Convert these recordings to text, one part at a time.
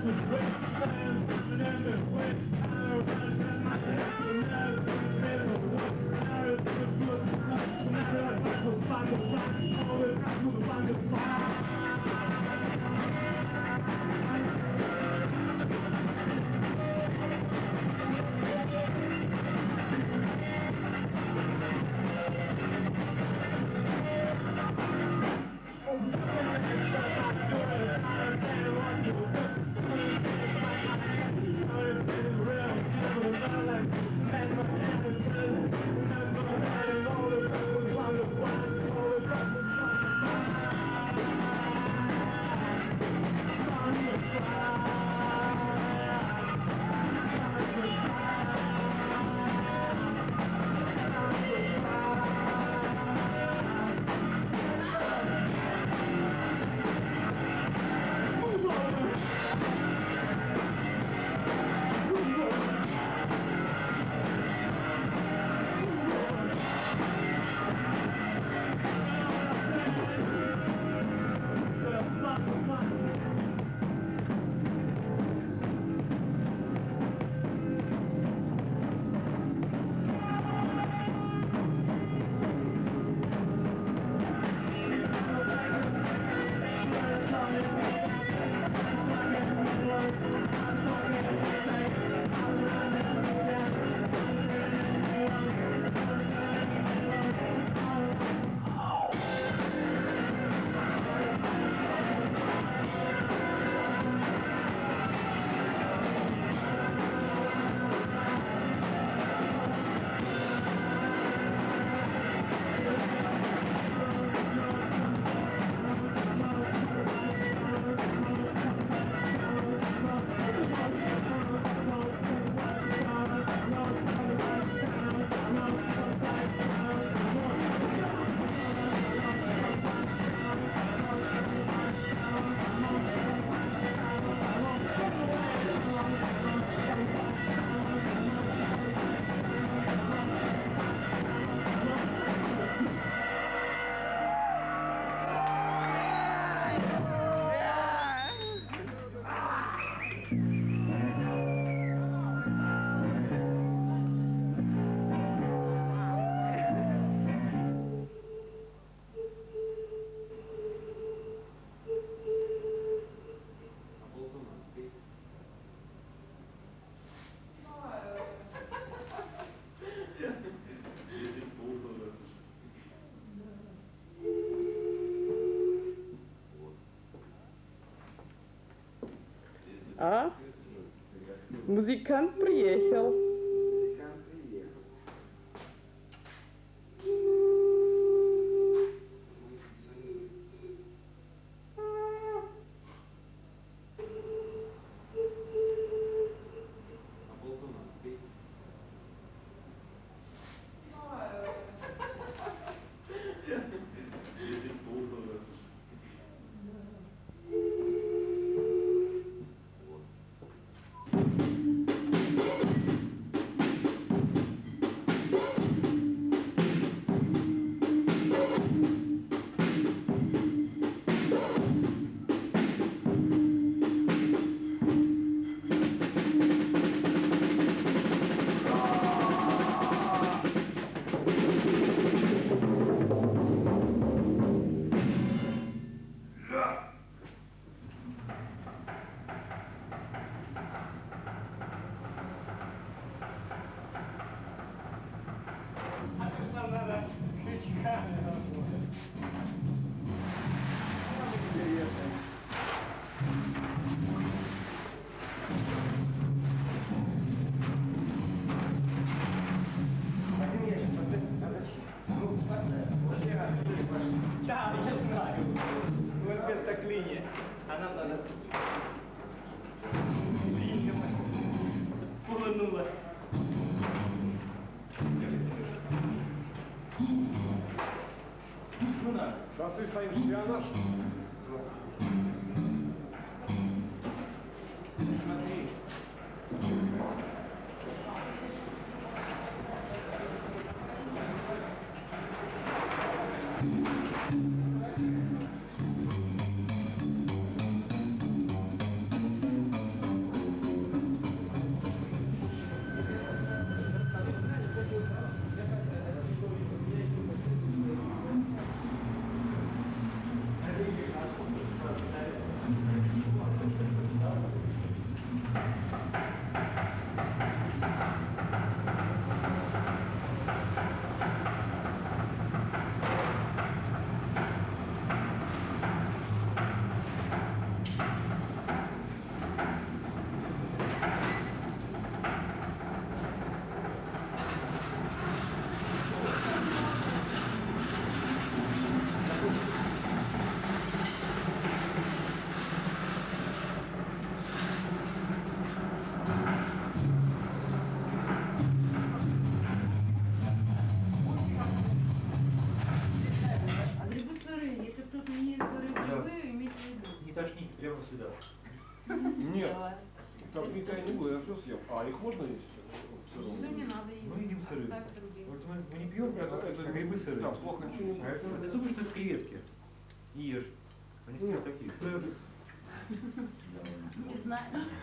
А? Музыкант приехал. Да, я знаю. Вот это клинья. А нам надо... Блин, полынула. Ну да, шоссы стоим шпионаж. Смотри. тошнить прямо сюда. Нет. Там никогда не было, я все съел. А их можно есть? Ну не надо есть. Мы едим сырые. Оставь другим. Вот мы не пьем, это грибы сырые. Да, плохо ничего не А это ты думаешь, что это креветки? И ешь. Они все такие. Не знаю.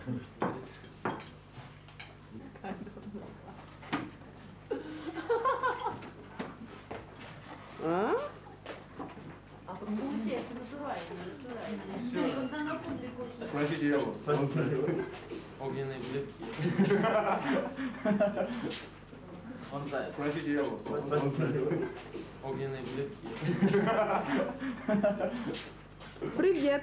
А? А тут получается натурально. Когда на публику. Спросите его. Огненные бледки. Он заяц. Спросите его. Огненные бледки. Привет.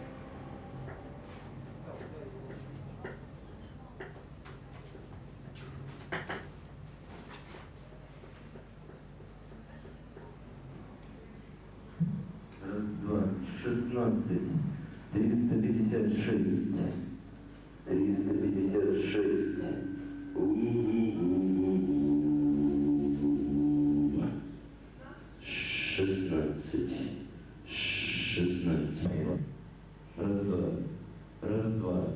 Раз, два, 16, 356, 356, шестнадцать, 16, раз, два,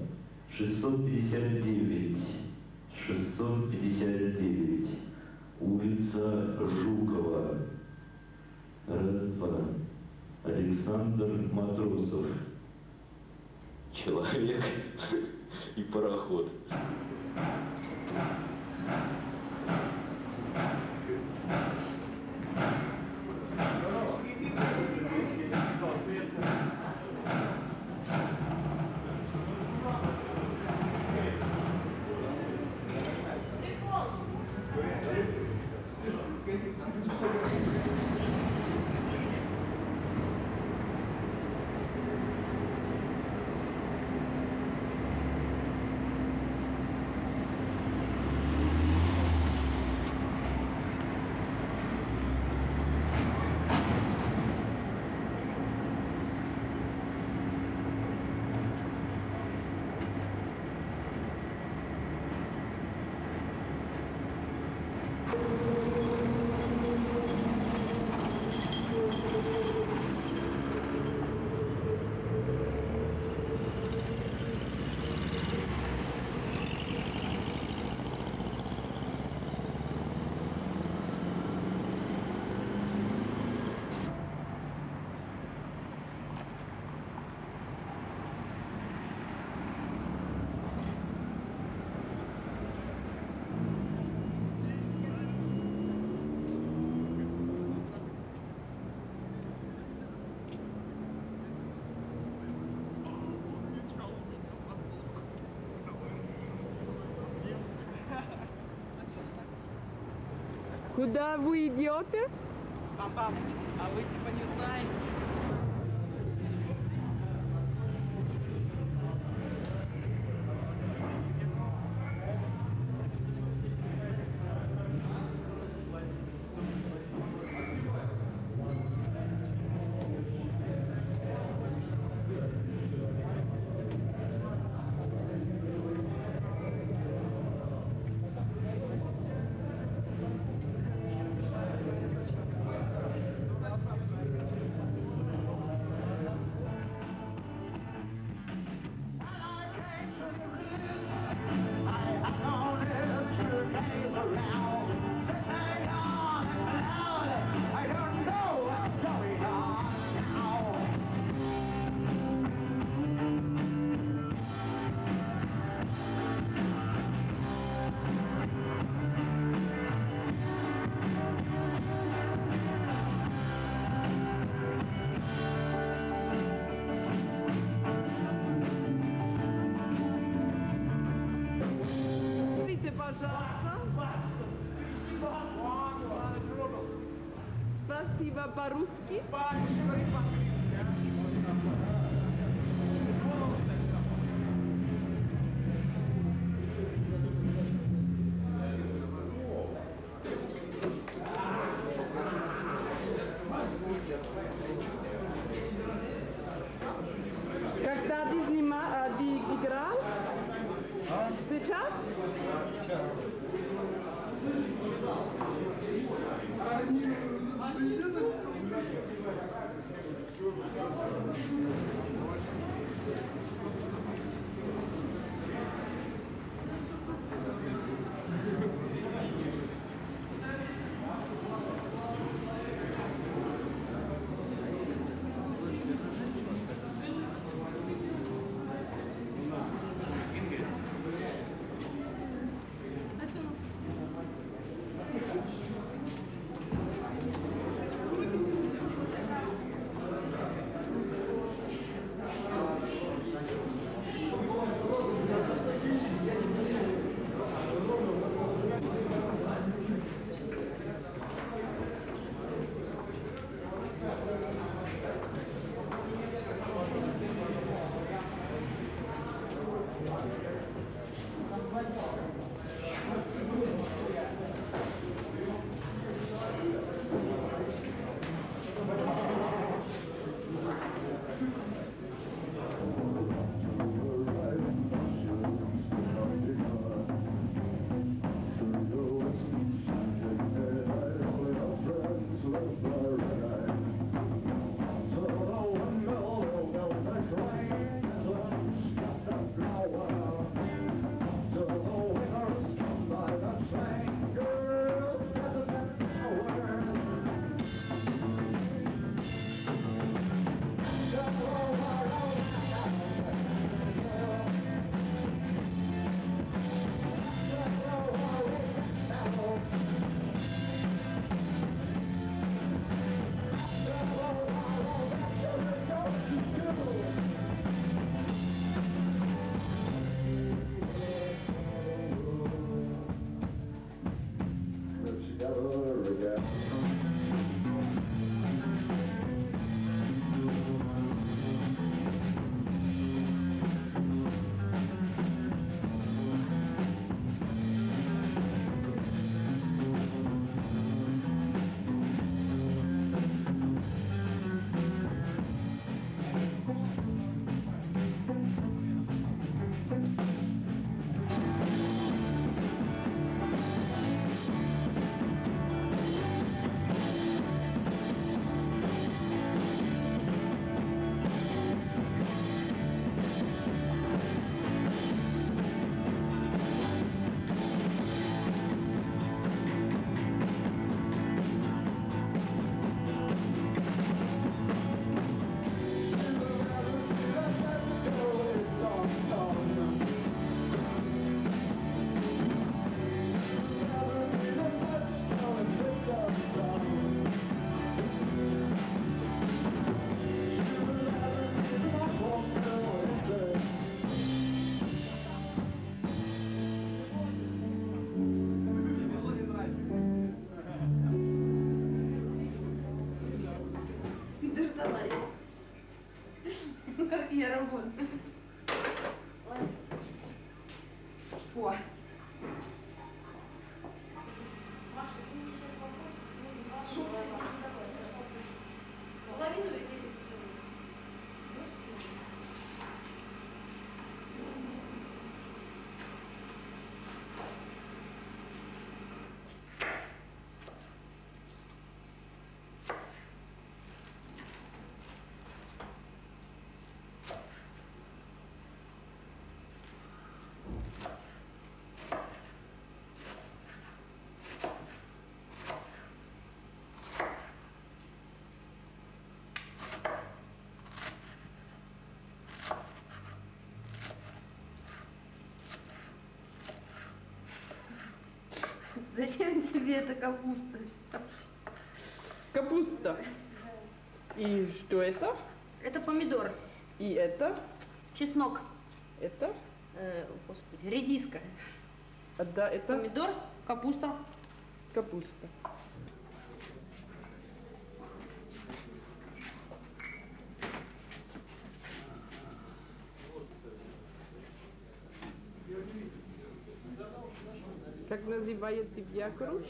659, 659, улица Жукова, раз, два, Александр Матросов. Человек и пароход. Куда вы идете? Пам-пам, а вы типа не знаете? Скажите, пожалуйста. Спасибо по-русски. Когда ты играл? Сейчас? О. Зачем тебе эта капуста? Капуста. И что это? Это помидор, И это? чеснок, Это? господи, редиска. А да, это Помидор, капуста. капуста. Как называет тебя круч?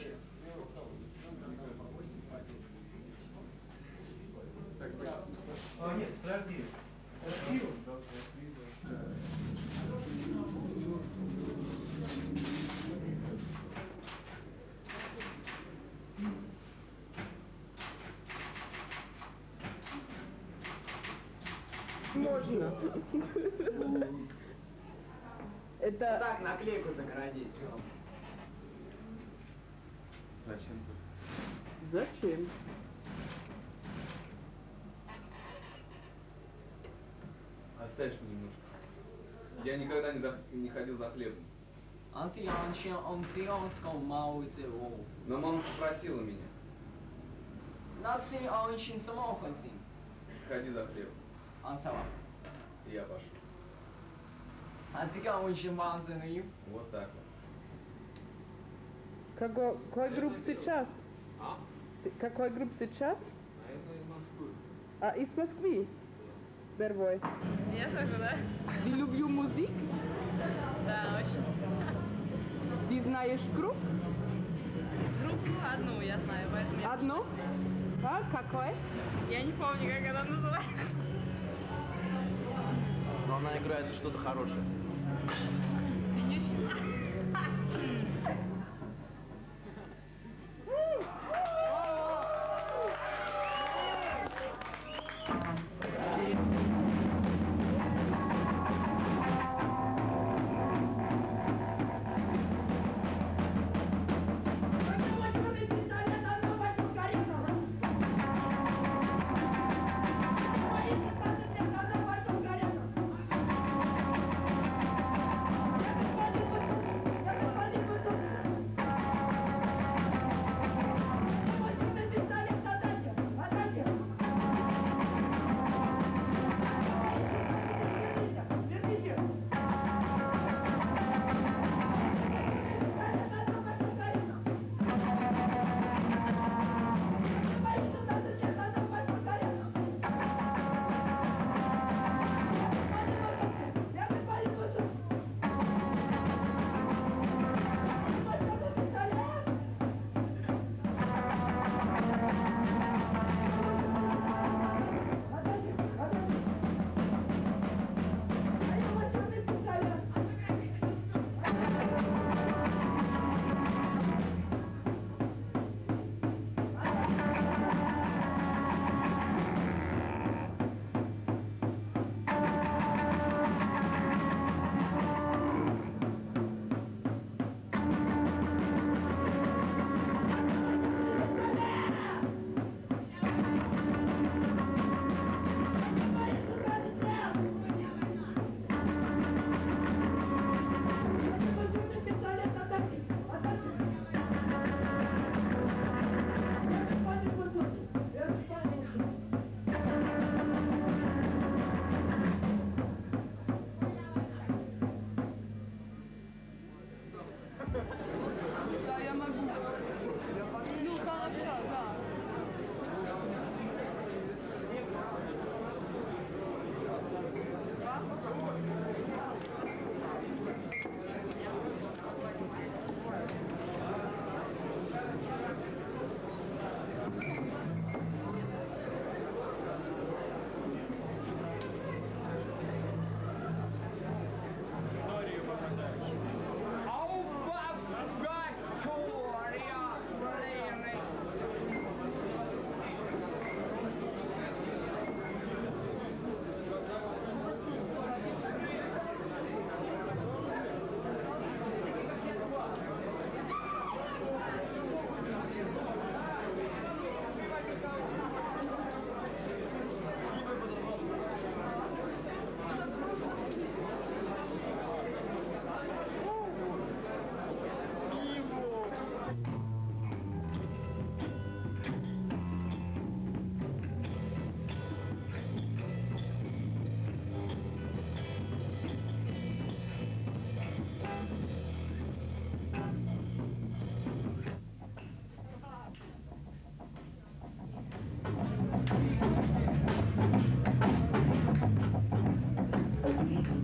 А, нет, подожди. Можно. Это Так, наклейку загородить. Зачем? зачем? Оставишь мне немножко. Я никогда не ходил за хлебом. Но мама попросила меня. Сходи за хлебом. И я пошел. Вот так вот. Какой групп сейчас? А? Какой групп сейчас? А это из Москвы. А из Москвы? Первой. Я тоже, да? Ты люблю музыку? Да, очень. Ты знаешь групп? Группу одну я знаю, поэтому я... Одну? А какой? Я не помню, как она называется. Но она играет что-то хорошее.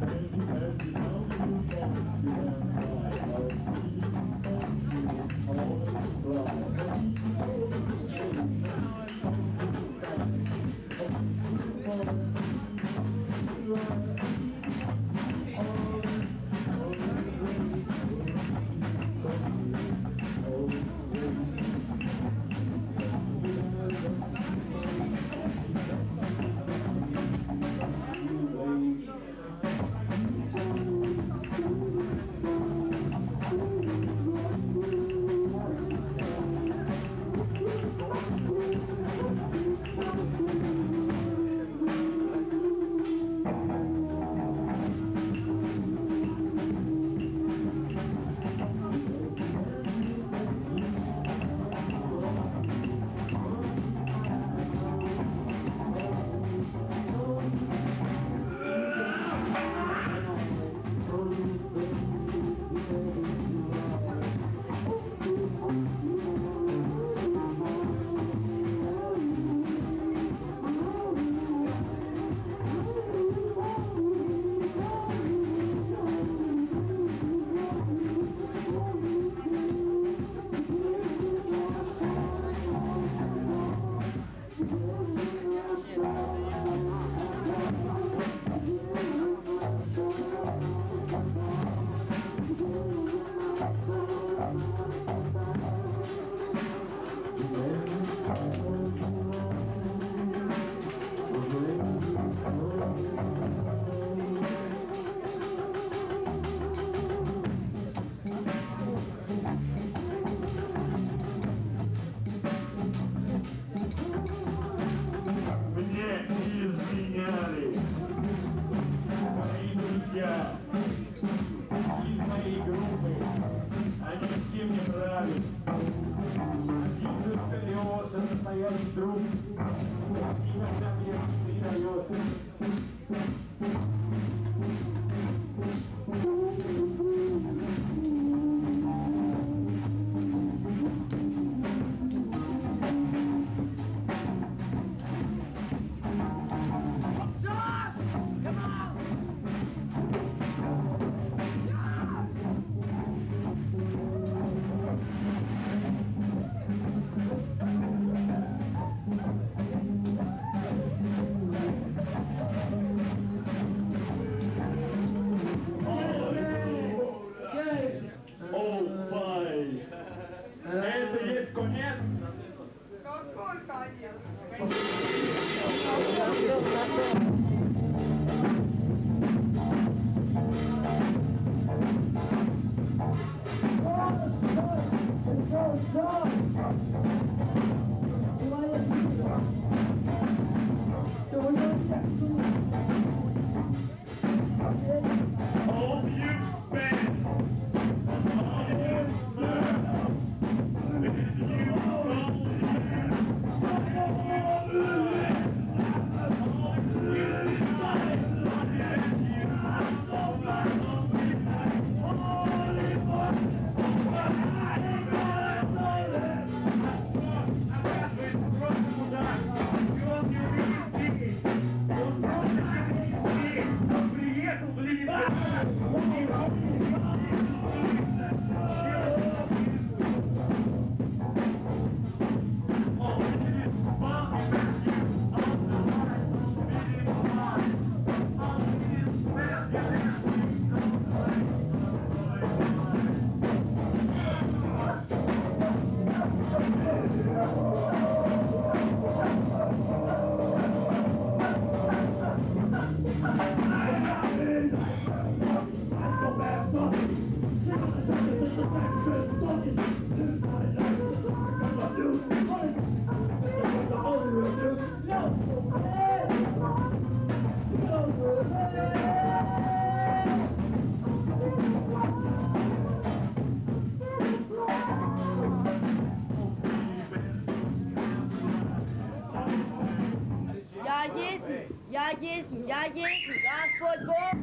Я есть, Господь Бог.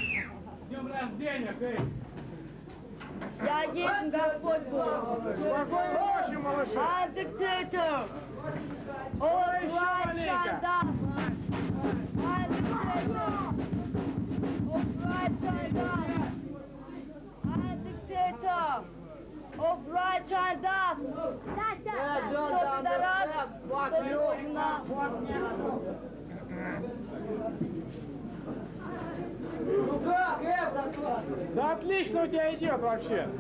С днем рождения, Хэй! Я есть, Господь Бог. Спокойной ночи, малыши! I'm the dictator. All right, shut up. I'm the dictator. All right. of right hand up. Кто пидорас, тот родина. Да отлично у тебя идет вообще.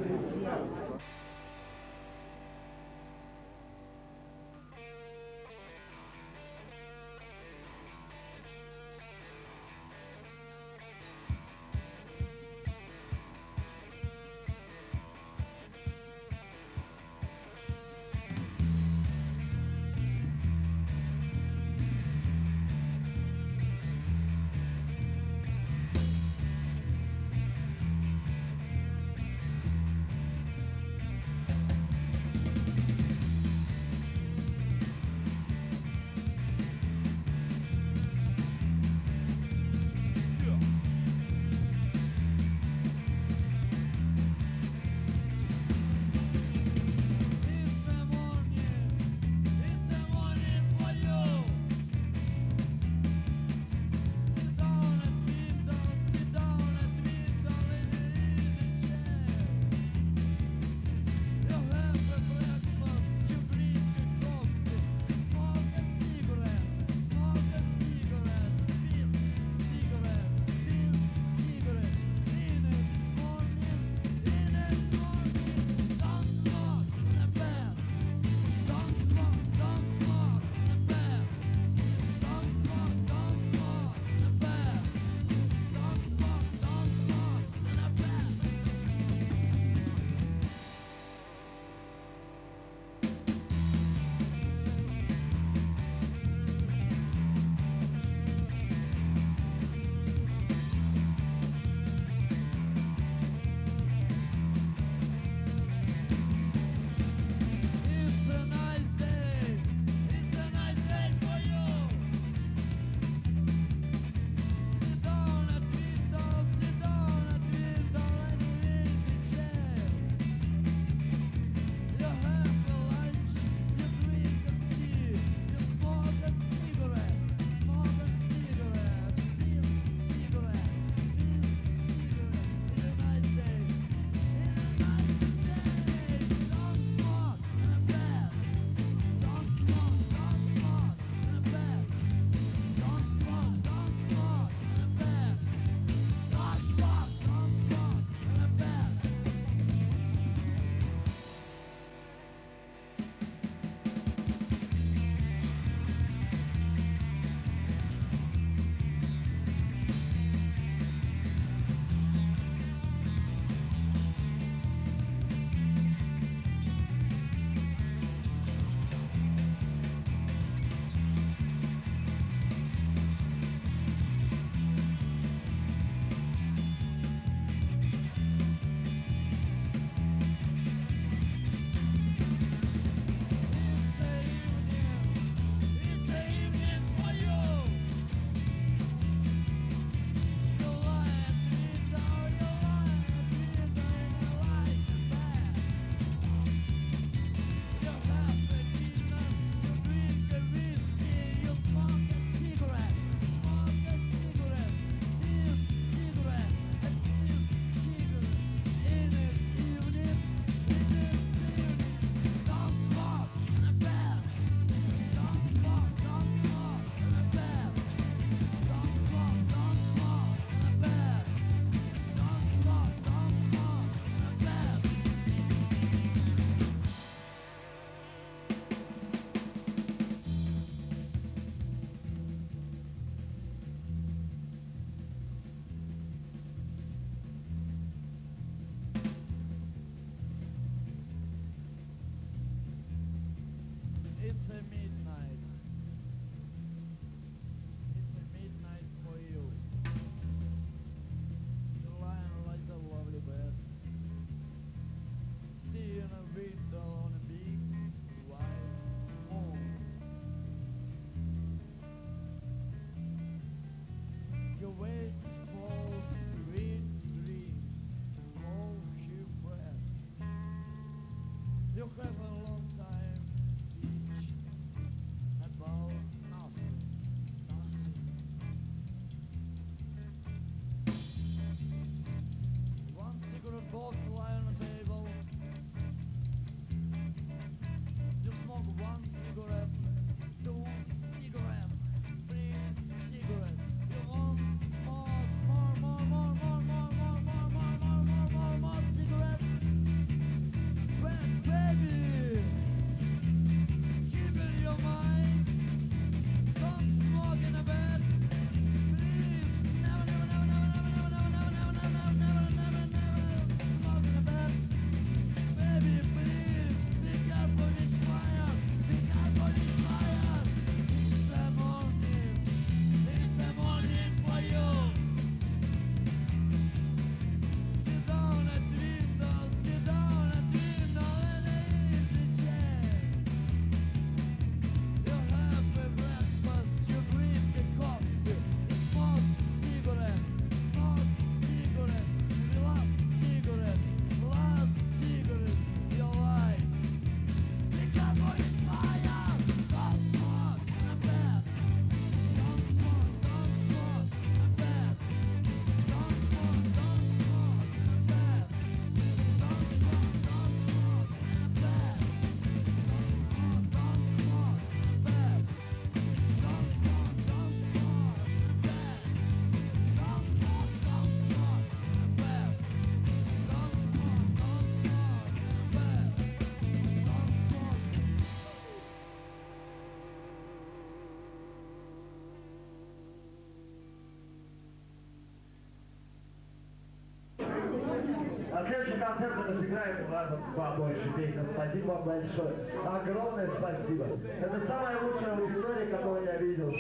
концерта мы сыграем раза побольше песен. Спасибо вам большое. Огромное спасибо. Это самое лучшее в истории, которое я видел.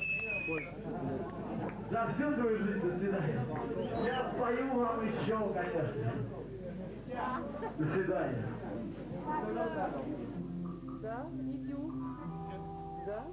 За всю свою жизнь. До свидания. Я спою вам еще, конечно. До свидания. Да, иду. Да.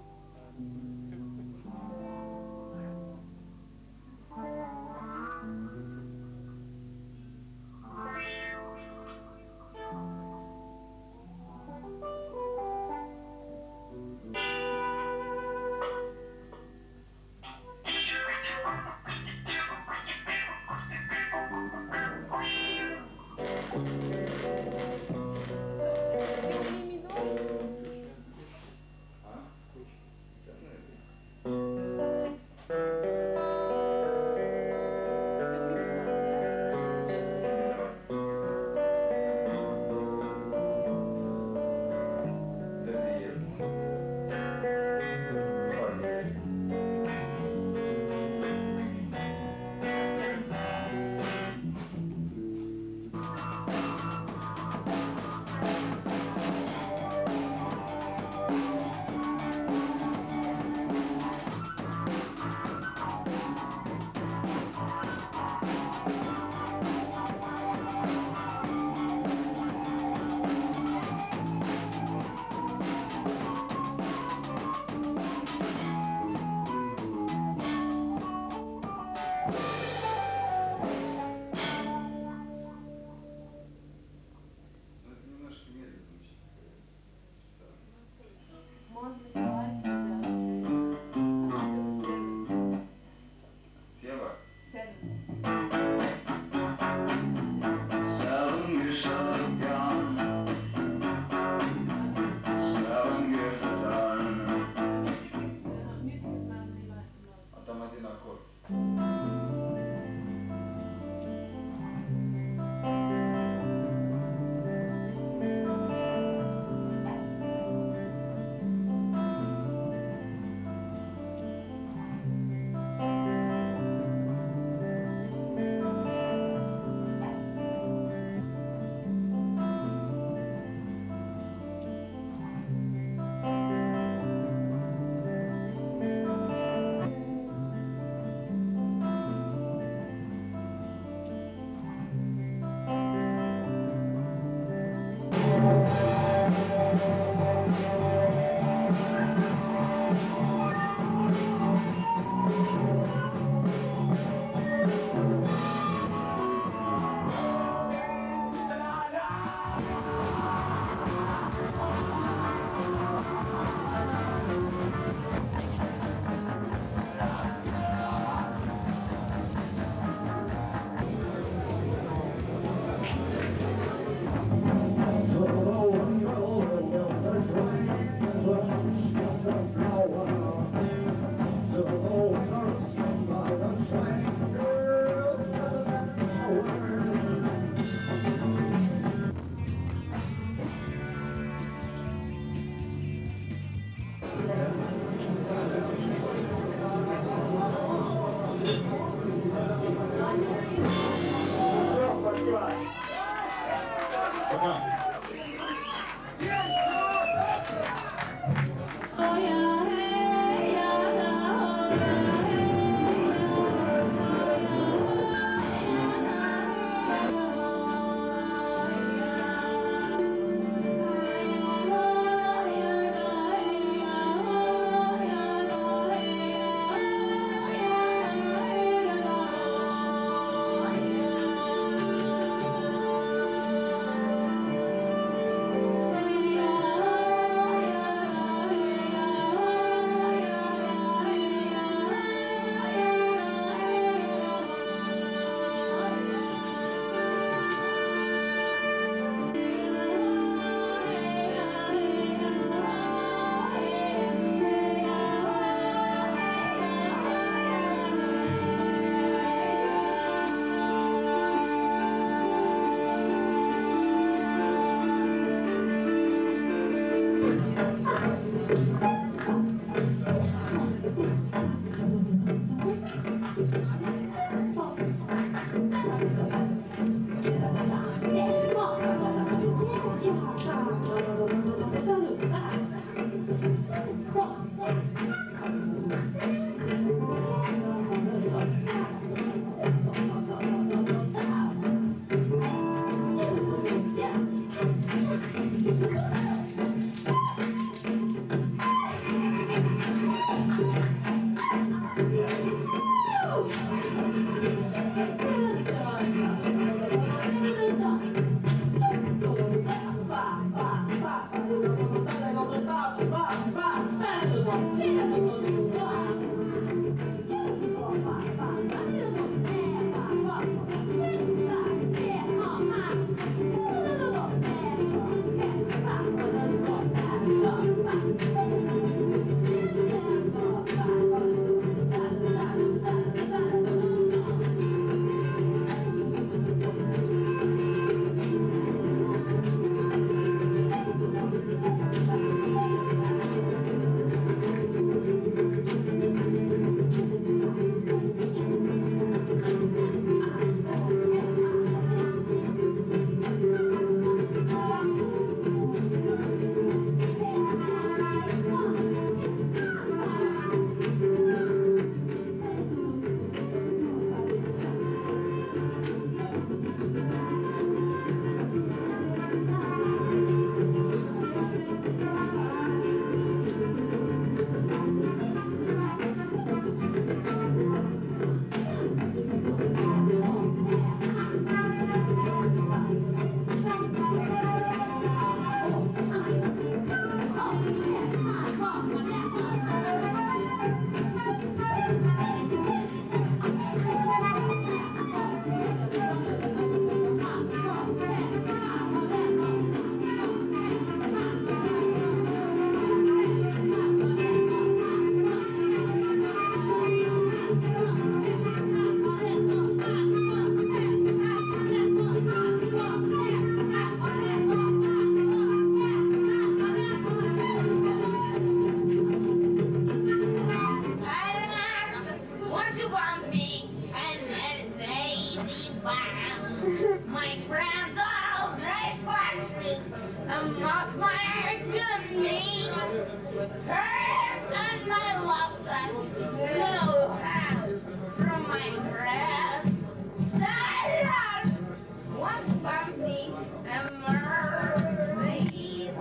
my friends all drive factories and mock my good name. With her and my love that no help from my friends. Silence! What about me and mercy?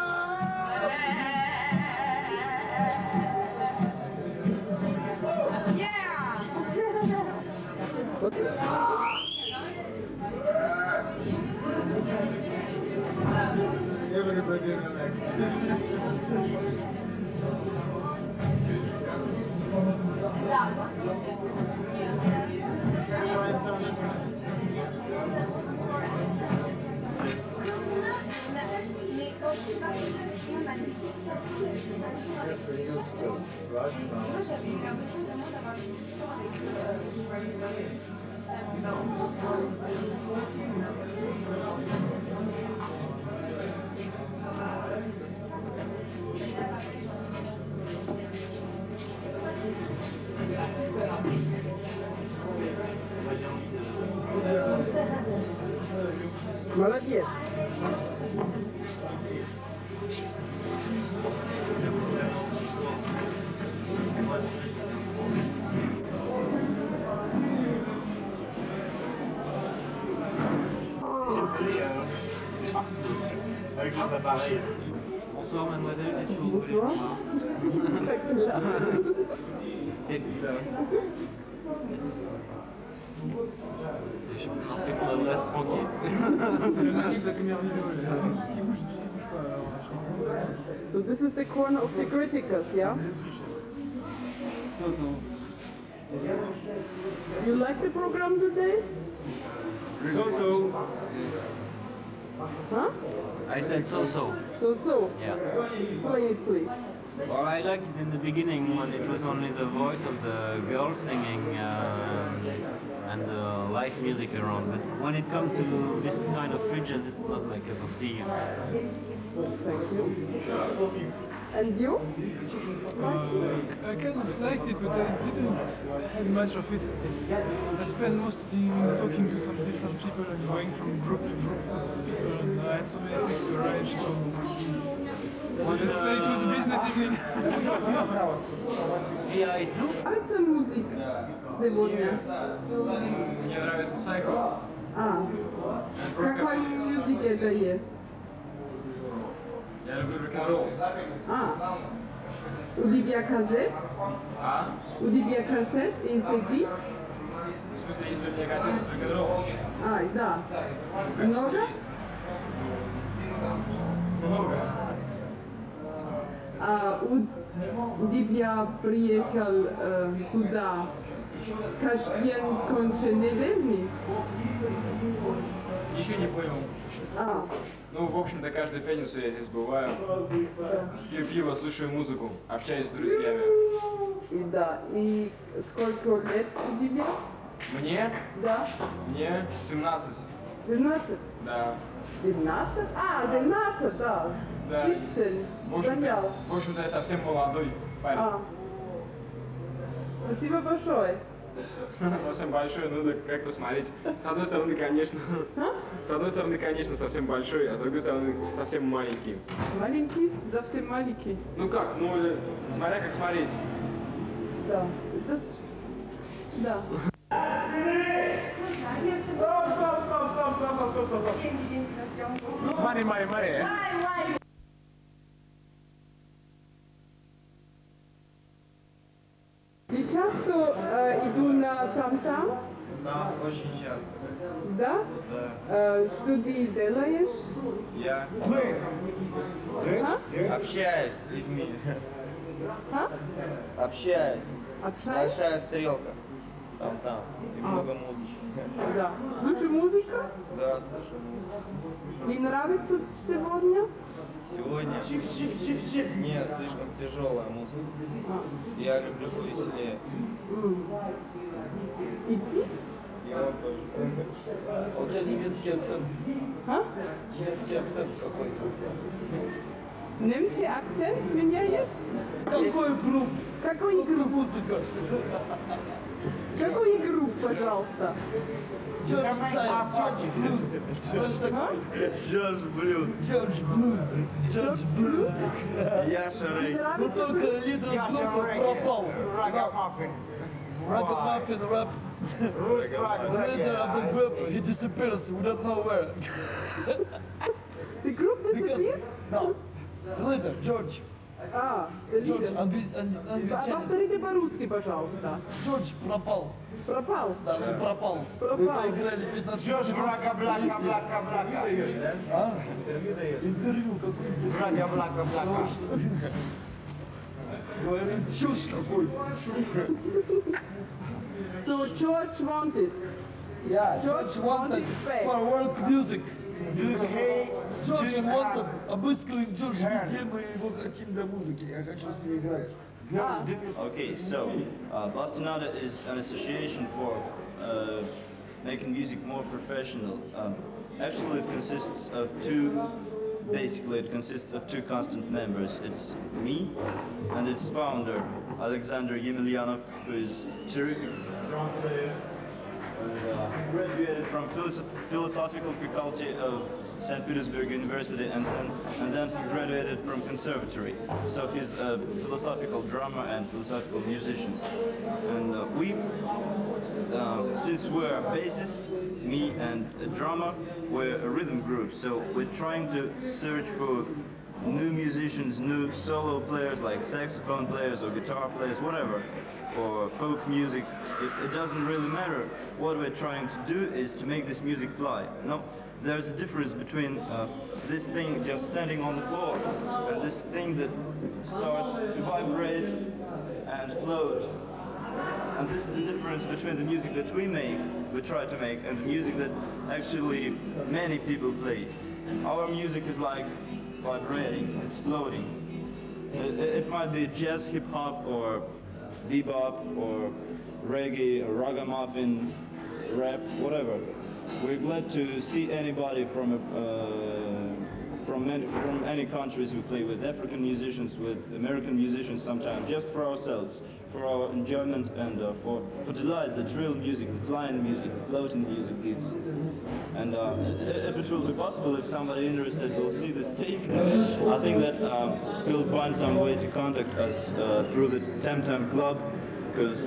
Yeah! Everybody relax. Молодец. Bonsoir mademoiselle, qu'est-ce que vous Bonsoir. Je suis parti pour l'adresse tranquille. C'est le manique de la première vidéo, tout ce qui bouge pas. Alors, je So this is the corner of the criticals, yeah? You like the program today? So. Huh? I said so. So. Yeah. Explain it, please. Well, I liked it in the beginning when it was only the voice of the girl singing and the live music around. But when it comes to this kind of fridges, it's not my cup of tea. Thank you. And you? I kind of liked it, but I didn't have much of it. I spent most of the evening talking to some different people and going from group to group of people, and I had so many things to arrange, so let's say it was a business evening. Нравится музыка сегодня? Мне нравится Psycho. Какой музыка это есть? Я люблю рок-н-ролл. У тебя кассет? У тебя кассет и CD? В смысле, есть у меня кассеты с рок-н-роллом? Да. Много? Много. У тебя приехал сюда Кашьян Конченедельник? Еще не понял. Ну, в общем-то, каждую пятницу я здесь бываю. Пью пиво, слушаю музыку, общаюсь с друзьями. Да. И сколько лет у тебя? Мне? Да. Мне 17. 17? Да. 17? 17, да. Да. 17. В общем-то, я совсем молодой парень. Спасибо большое. Совсем большой, ну так как посмотреть. С одной стороны, конечно, совсем большой, а с другой стороны, совсем маленький. Маленький? Совсем маленький. Ну как, ну, смотря как смотреть. Да, это... Да. Стоп. Мари. Ты часто иду на там-там? Да, очень часто. Да? Да. Что ты делаешь? Я общаюсь с людьми. Общаюсь. Большая стрелка. Там. И много музыки. Да. Слушай музыку? Да, слушаю музыку. Тебе нравится сегодня? Сегодня? Нет, слишком тяжелая музыка. Я люблю повеселее. И ты? Я тоже. А у тебя немецкий акцент? Немецкий акцент какой-то у тебя. Немецкий акцент у меня есть? Какой групп? Какой групп? Музыка. Какую группу, пожалуйста? Джордж Стайл, Джордж Блюз. Знаешь такой? Джордж Блюз. Джордж Блюз. Джордж Блюз. Яша Рэй. Ну только лидер группы пропал. Ragamuffin rap. The leader of the group, he disappears, we don't know where. The group disappears? No. The leader, George. George, англичанин. повторите по-русски, пожалуйста. Джордж пропал. Пропал? Да, он пропал. Пропал. Мы поиграли 15 минут. Джордж Брака. А? Интервью какое-то. Брака. Говорит, чушь какой-то. So George wanted. Yeah, George wanted for world music. George wanted. Обыскиваем Джордж везде, мы его хотим для музыки. Я хочу с ним играть. Okay, so Bastonada is an association for making music more professional. Actually, it consists of two constant members. It's me and its founder, Alexander Yemelyanov, who is terrific drum player. He graduated from philosophical faculty of St. Petersburg University and then he graduated from conservatory. So he's a philosophical drummer and philosophical musician. And since we're a bassist, me and a drummer, we're a rhythm group. So we're trying to search for new musicians, new solo players like saxophone players or guitar players, whatever, or folk music. It doesn't really matter. What we're trying to do is to make this music fly. No, there's a difference between this thing just standing on the floor and this thing that starts to vibrate and float. And this is the difference between the music that we try to make, and the music that actually many people play. Our music is like vibrating, it's floating. It might be jazz, hip-hop, or bebop, or reggae, or ragamuffin, rap, whatever. We're glad to see anybody from any countries who play with African musicians, with American musicians sometimes, just for ourselves, for our enjoyment and for delight that real music, the flying music, the floating music gives. And if it will be possible, if somebody interested will see this tape, I think that he'll find some way to contact us through the Temtem Club, because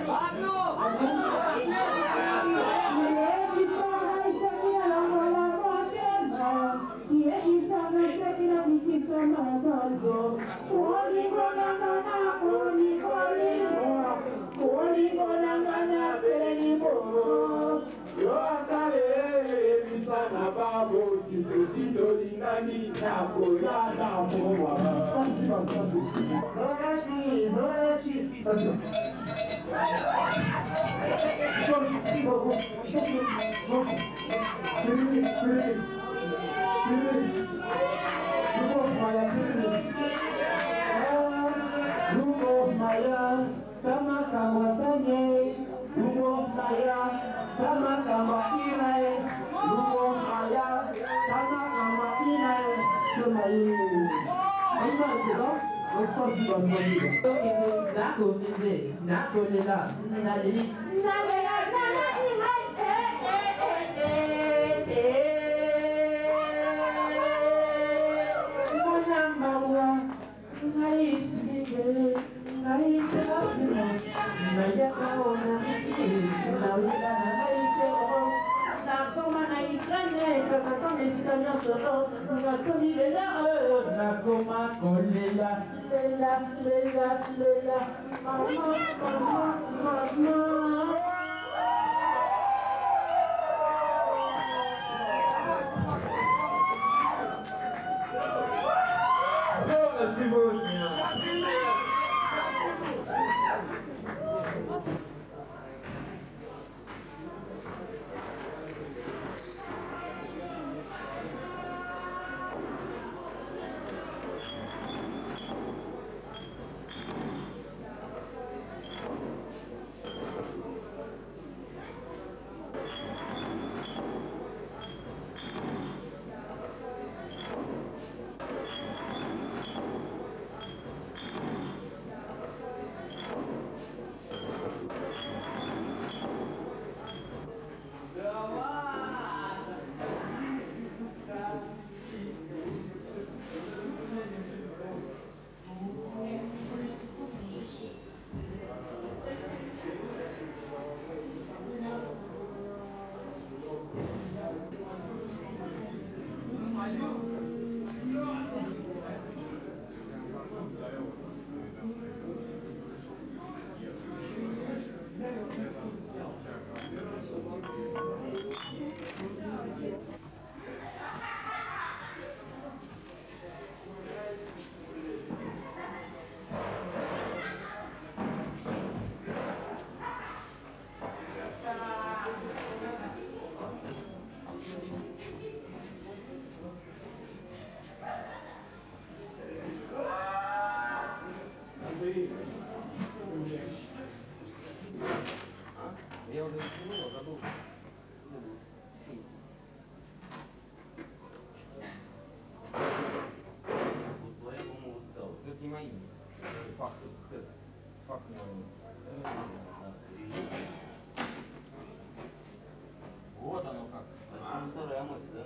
Вот оно как. А старая мать, да?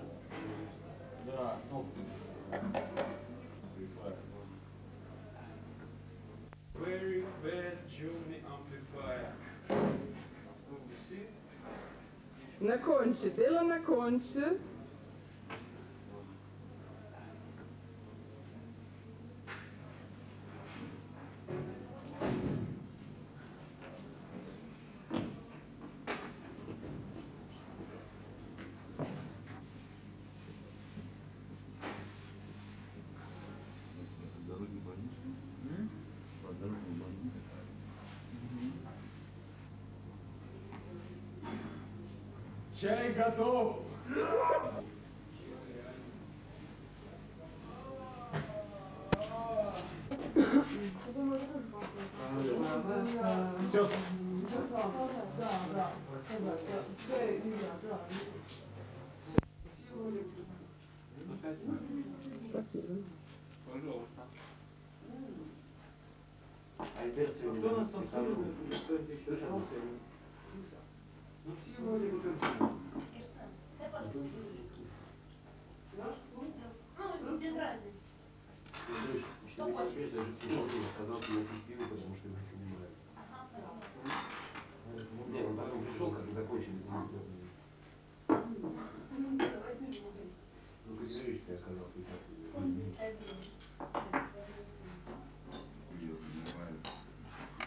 Да, ну. Very bad German amplifier. Na konče, delo na konče. Чай готов! Все. Спасибо. Пожалуйста. Альберт, кто нас там слушал? Ну, без разницы. Что хочешь? Сказал, что я пил, потому что его не нравится.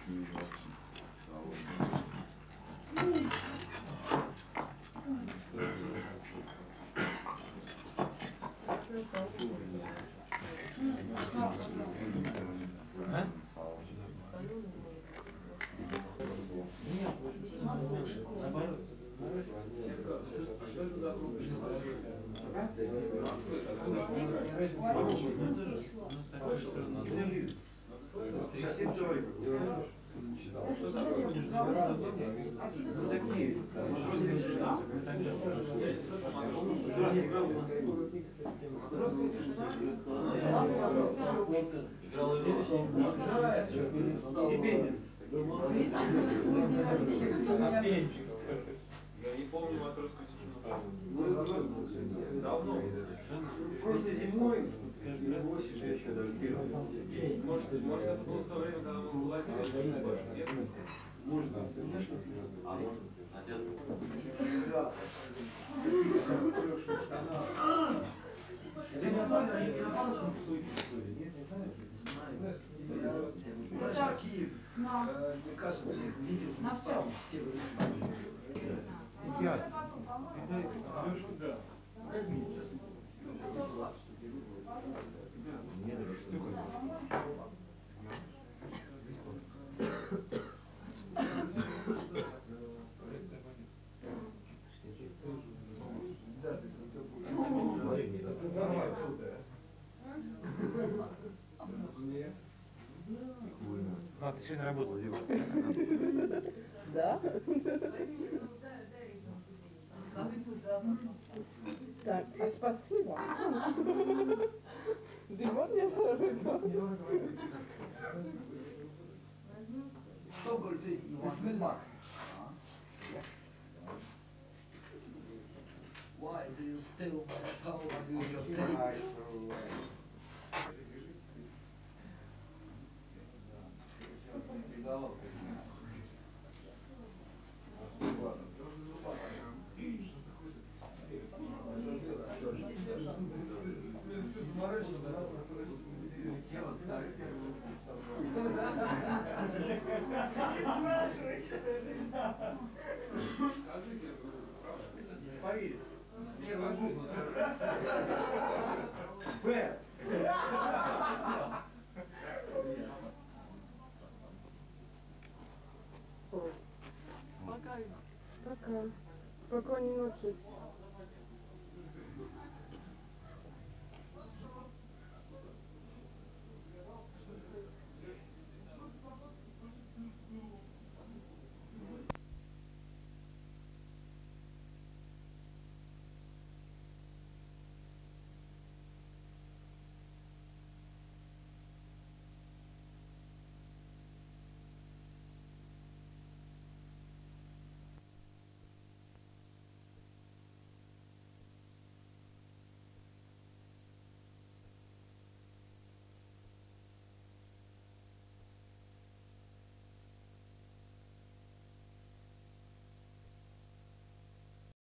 Я не помню матросскую тишину. Давно. Прошлой зимой, лет 8 я еще даже первый. Может, это было в то время, когда мы влазили. Может, конечно. А может, Киев, мне кажется, их видят на спам все А, ты сегодня работала, девушка? Да? Так, а спасибо. Сегодня Что говорит Иван? Why do you steal my soul with your tape? Пока. Спокойной ночи.